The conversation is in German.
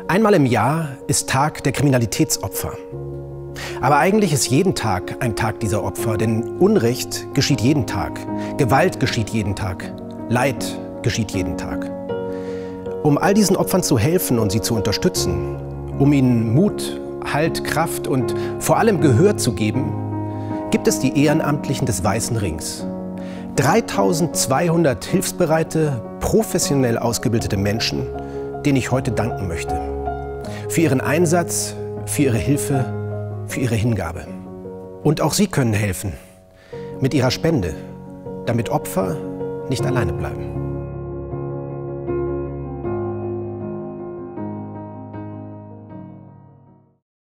Einmal im Jahr ist Tag der Kriminalitätsopfer. Aber eigentlich ist jeden Tag ein Tag dieser Opfer, denn Unrecht geschieht jeden Tag, Gewalt geschieht jeden Tag, Leid geschieht jeden Tag. Um all diesen Opfern zu helfen und sie zu unterstützen, um ihnen Mut, Halt, Kraft und vor allem Gehör zu geben, gibt es die Ehrenamtlichen des Weißen Rings. 3200 hilfsbereite, professionell ausgebildete Menschen, denen ich heute danken möchte. Für ihren Einsatz, für ihre Hilfe, für ihre Hingabe. Und auch Sie können helfen, mit Ihrer Spende, damit Opfer nicht alleine bleiben.